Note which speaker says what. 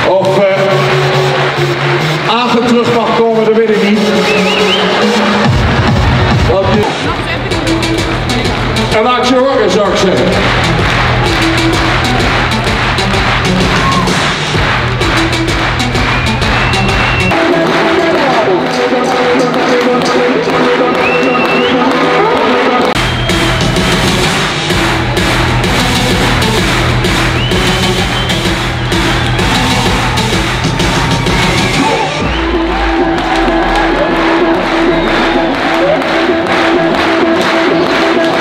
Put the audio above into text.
Speaker 1: Of Agen terug mag komen, dat weet ik niet. En maak je horen, zou ik zeggen.